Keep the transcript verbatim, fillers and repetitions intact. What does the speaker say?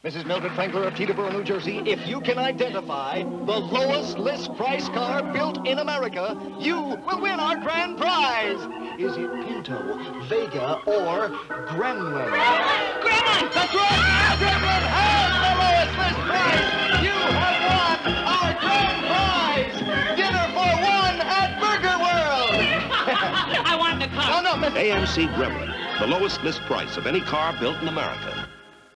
Missus Mildred Frankler of Teterboro, New Jersey, if you can identify the lowest list price car built in America, you will win our grand prize. Is it Pinto, Vega, or Gremlin? Gremlin! That's right! Gremlin has the lowest list price! You have won our grand prize! Dinner for one at Burger World! I want the car. No, no, Miss A M C Gremlin, the lowest list price of any car built in America.